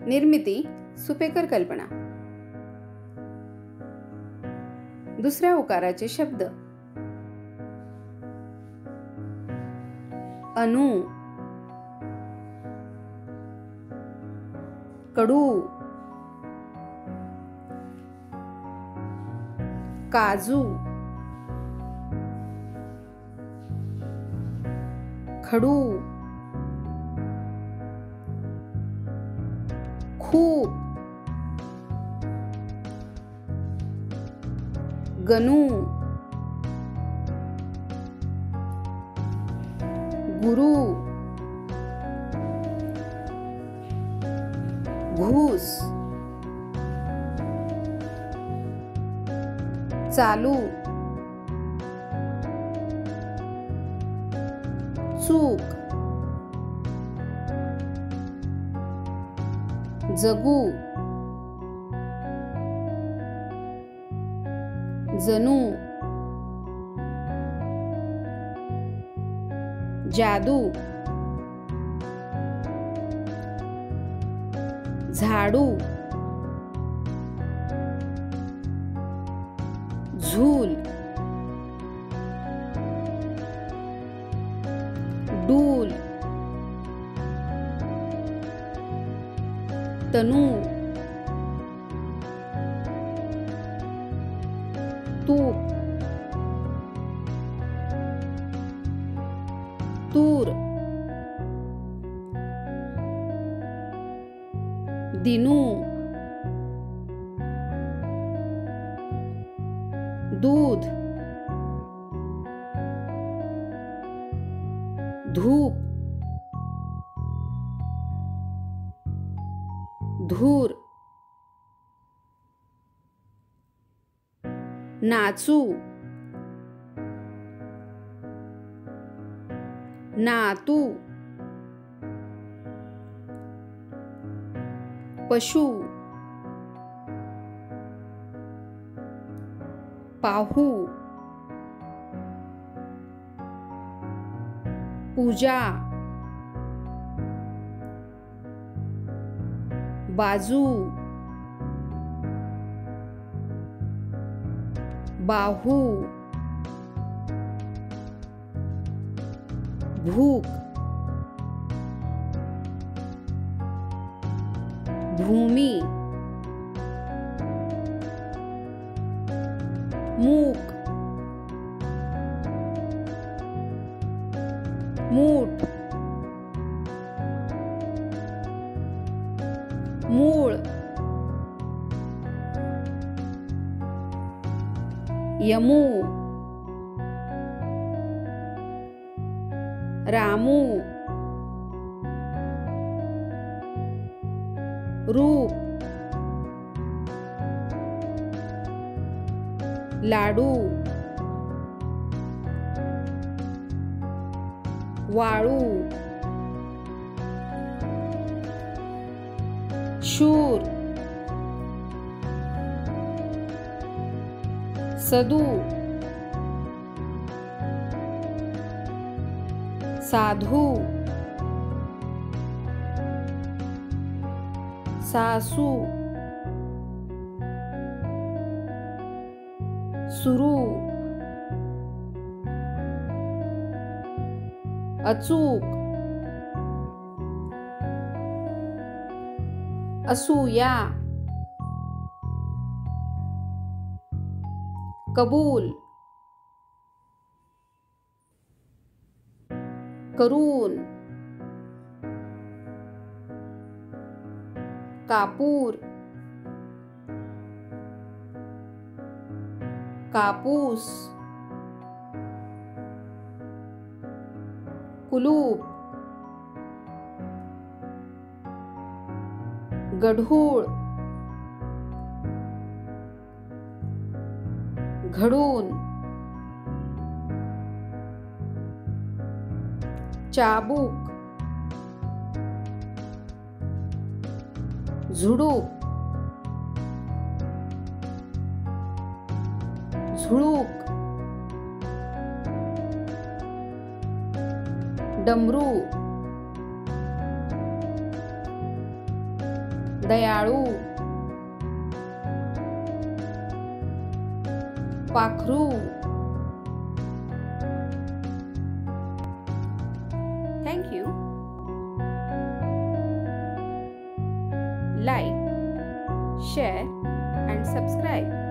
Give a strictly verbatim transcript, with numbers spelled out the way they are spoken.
निर्मिती सुपेकर कल्पना. दुसऱ्या उकाराचे शब्द: अनु, कडू, काजू, खडू, खूप, गणू, गुरु, घूस, चालू, चूक, जगू, जणू, जादू, झाडू, झूल, डूल, तनू, तूप, तूर, दिनू, दूध, धूप, धूर, नाचू, नातू, पशु, पाहू, पूजा, बाजू, बाहू, भूक, भूमी, मूक, मूठ, मूळ, यमू, रामू, रूप, लाडू, वाळू, शूर, सदू, साधू, सासू, सुरू, अचूक, असूया, कबूल, करून, कापूर, कापूस, कुलूप, गढूळ, घडून, चाबूक, झुडूप, झुळूक, डमरू, दयाळू, पाखरू. Thank you. Like, share and subscribe.